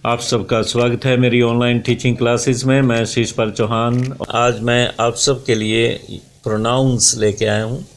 आप सबका स्वागत है मेरी ऑनलाइन टीचिंग क्लासेस में। मैं शीश पर चौहान। आज मैं आप सब के लिए प्रोनाउंस लेके आया हूँ।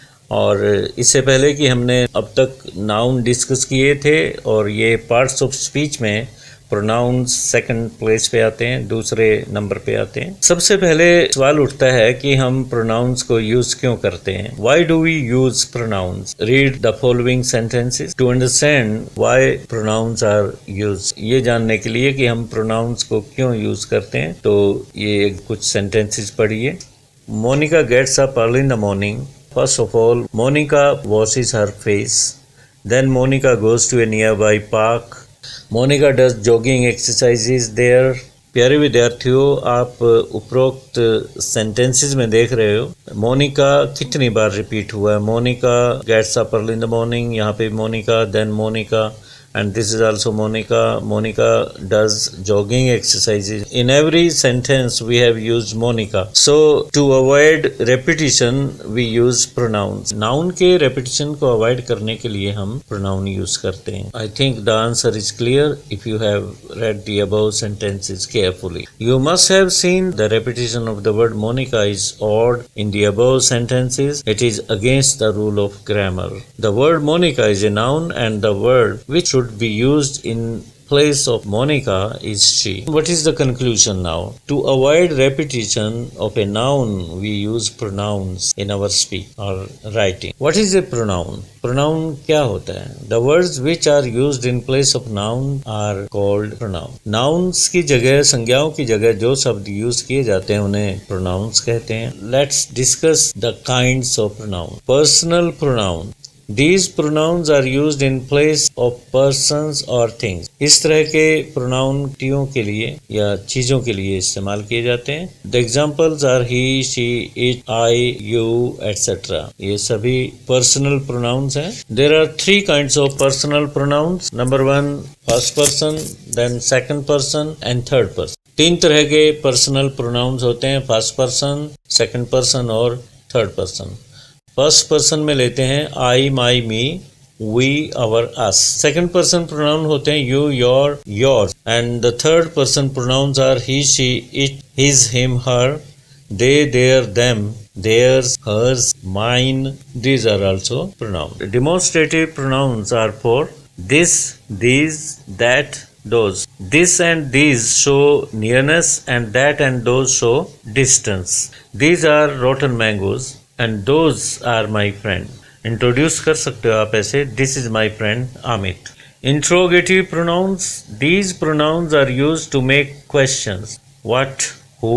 और इससे पहले कि हमने अब तक नाउन डिस्कस किए थे और ये पार्ट्स ऑफ स्पीच में प्रोनाउंस सेकंड प्लेस पे आते हैं, दूसरे नंबर पे आते हैं। सबसे पहले सवाल उठता है कि हम प्रोनाउंस को यूज क्यों करते हैं। Why do we use pronouns? Read the following sentences to understand why pronouns are use. ये जानने के लिए कि हम प्रोनाउंस को क्यों यूज करते हैं, तो ये कुछ सेंटेंसेस पढ़िए। Monica gets up early in the morning. First of all, Monica washes her face. Then Monica goes to a nearby park. Monica does jogging exercises there. प्यारे विद्यार्थियों, आप उपरोक्त सेंटेंसेस में देख रहे हो मोनिका कितनी बार रिपीट हुआ है। Monica gets up early in the morning, यहाँ पे Monica, then Monica, and this is also Monica. Monica does jogging exercises. In every sentence we have used Monica. So to avoid repetition we use pronouns. Noun के repetition को avoid करने के लिए हम pronoun use करते हैं। I think the answer is clear if you have read the above sentences carefully. You must have seen the repetition of the word Monica is odd in the above sentences. It is against the rule of grammar. The word Monica is a noun and the word which should be used in place of Monica is she. What is the conclusion now? To avoid repetition of a noun, we use pronouns in our speech or writing. What is a pronoun? Pronoun क्या होता है? The words which are used in place of noun are called pronoun. Nouns की जगह, संज्ञाओं की जगह जो शब्द यूज किए जाते हैं उन्हें pronouns कहते हैं। Let's discuss the kinds of pronoun. Personal pronoun. These pronouns are used in place of persons or things. इस तरह के pronoun व्यक्तियों के लिए या चीजों के लिए इस्तेमाल किए जाते हैं। The examples are he, she, it, I, you, etc. ये सभी personal pronouns हैं। There are three kinds of personal pronouns. Number one, first person, then second person and third person. तीन तरह के personal pronouns होते हैं, first person, second person और third person। First person में लेते हैं I, my, me, we, our, us. Second person pronoun होते हैं you, your, yours. And the third person pronouns are he, she, it, his, him, her, they, their, them, theirs, hers, mine. These are also pronouns. Demonstrative pronouns are for this, these, that, those. This and these show nearness and that and those show distance. These are rotten mangoes and those are my friend. Introduce कर सकते हो आप ऐसे, this is my friend Amit. Interrogative pronouns. These pronouns are used to make questions. What, who,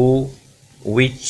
which,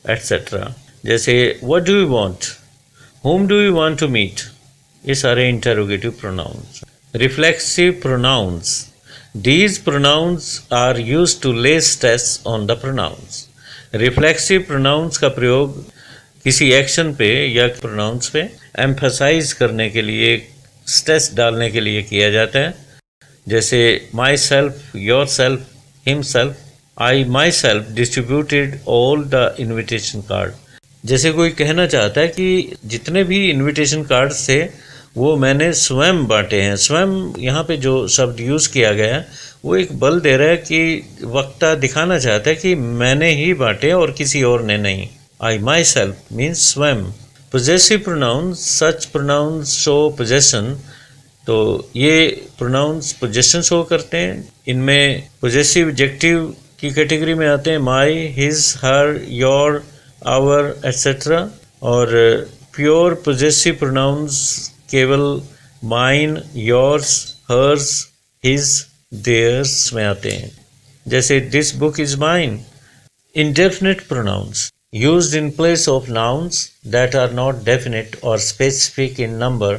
etc. जैसे what do you want? Whom do you want to meet? ये सारे interrogative pronouns. Reflexive pronouns. These pronouns are used to lay stress on the pronouns. Reflexive pronouns का प्रयोग किसी action पे या pronounce पे emphasise करने के लिए, स्ट्रेस डालने के लिए किया जाता है। जैसे myself, yourself, himself, I myself distributed all the invitation card. जैसे कोई कहना चाहता है कि जितने भी इन्विटेशन कार्ड थे वो मैंने स्वयं बांटे हैं। स्वयं यहाँ पे जो शब्द यूज़ किया गया है वो एक बल दे रहा है कि वक्ता दिखाना चाहता है कि मैंने ही बांटे और किसी और ने नहीं। I myself means स्वयं। Possessive pronouns, such pronouns show possession. तो ये pronouns possession show करते हैं। इनमें possessive adjective की कैटेगरी में आते हैं my, his, her, your, our, etc. और pure possessive pronouns केवल mine, yours, hers, his, theirs में आते हैं। जैसे this book is mine। Indefinite pronouns used in place of nouns that are not definite or specific in number.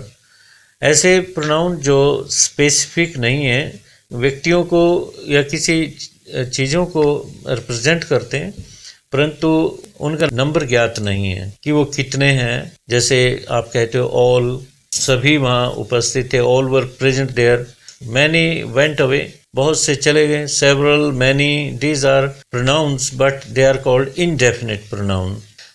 ऐसे pronoun जो specific नहीं है, व्यक्तियों को या किसी चीज़ों को represent करते हैं परंतु उनका नंबर ज्ञात नहीं है कि वो कितने हैं। जैसे आप कहते हो all, सभी वहाँ उपस्थित थे, all were present there. Many went away, बहुत से चले गए। several, many, these are pronouns but they are called indefinite pronoun.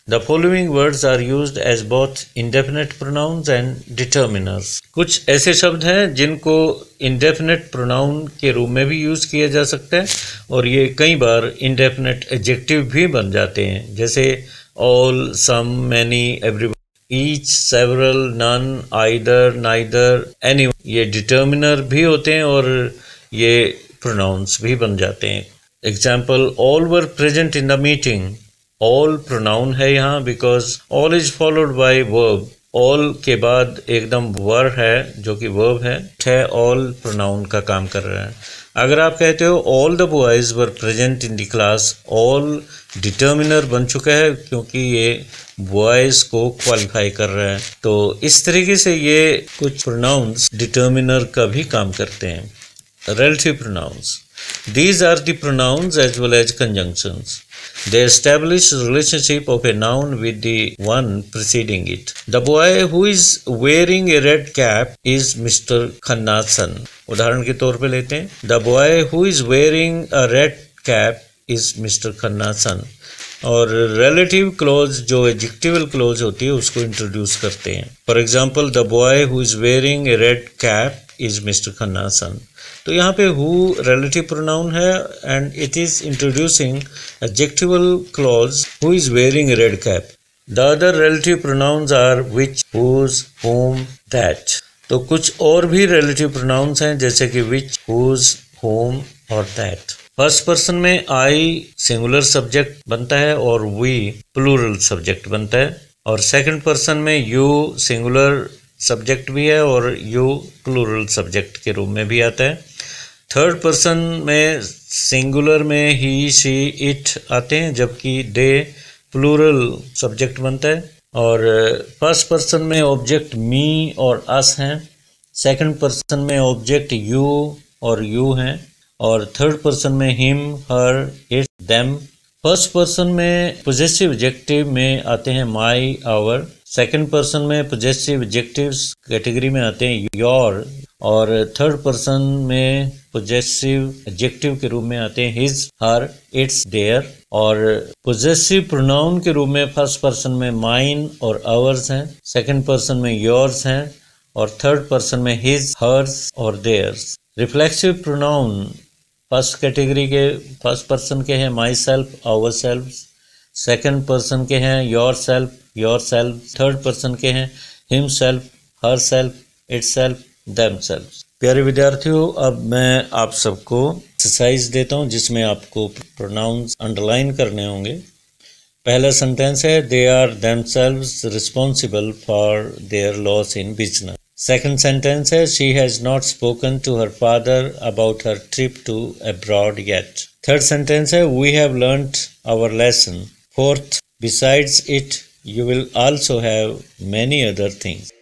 The following words are used as both indefinite pronouns and determiners. कुछ ऐसे शब्द हैं जिनको indefinite pronoun के रूप में भी यूज़ किया जा सकता है और ये कई बार indefinite adjective भी बन जाते हैं, जैसे all, some, many, everyone, each, several, none, either, neither, any. ये determiner भी होते हैं और ये pronouns भी बन जाते हैं. Example, all were present in the meeting. All pronoun है यहाँ because all is followed by verb. All के बाद एकदम were है जो कि verb है all pronoun का काम कर रहा है. अगर आप कहते हो all the boys were present in the class, all determiner बन चुका है क्योंकि ये boys को qualify कर रहा है. तो इस तरीके से ये कुछ pronouns determiner का भी काम करते हैं. Relative pronouns. These are the pronouns as well as conjunctions. They establish relationship of a noun with the one preceding it. The boy who is wearing a red cap is Mr. Khanna's son. उदाहरण के तौर पे लेते हैं. The boy who is wearing a red cap is Mr. Khanna's son. और relative clause जो adjectival clause होती है उसको introduce करते हैं. For example, the boy who is wearing a red cap is Mr. Khanna's son. तो यहाँ पे who relative pronoun है and it is introducing adjectival clause who is wearing a red cap. The other relative pronouns are which, whose, whom, that. तो कुछ और भी relative pronouns हैं जैसे कि which, whose, whom और that. फर्स्ट पर्सन में I सिंगुलर सब्जेक्ट बनता है और we प्लूरल सब्जेक्ट बनता है और सेकंड पर्सन में you सिंगुलर सब्जेक्ट भी है और you प्लूरल सब्जेक्ट के रूप में भी आता है. थर्ड पर्सन में सिंगुलर में ही, शी, इट आते हैं जबकि दे प्लूरल सब्जेक्ट बनता है और फर्स्ट पर्सन में ऑब्जेक्ट मी और अस हैं, सेकंड पर्सन में ऑब्जेक्ट यू और यू हैं और थर्ड पर्सन में him, her, it, them. First person में पोजेसिव एडजेक्टिव में आते हैं माई, आवर. सेकंड पर्सन में पोजेसिव एडजेक्टिव्स कैटेगरी में आते हैं योर और थर्ड पर्सन में पोजेसिव एडजेक्टिव के रूप में आते हैं हिज, हर, इट्स, देयर. और पोजेसिव प्रोनाउन के रूप में फर्स्ट पर्सन में माइन और आवर्स हैं, सेकंड पर्सन में योर्स हैं और थर्ड पर्सन में हिज, हर्स और theirs. Reflexive pronoun first category के फर्स्ट पर्सन के हैं myself, ourself. Second person के हैं yourself, yourself. Third person के हैं himself, herself, itself, themself. प्यारे विद्यार्थियों, अब मैं आप सबको एक्सरसाइज देता हूं जिसमें आपको प्रोनाउंस अंडरलाइन करने होंगे. पहला सेंटेंस है they are themselves responsible for their loss in business. Second sentence है she has not spoken to her father about her trip to abroad yet. Third sentence है we have learned our lesson. Fourth, besides it you will also have many other things.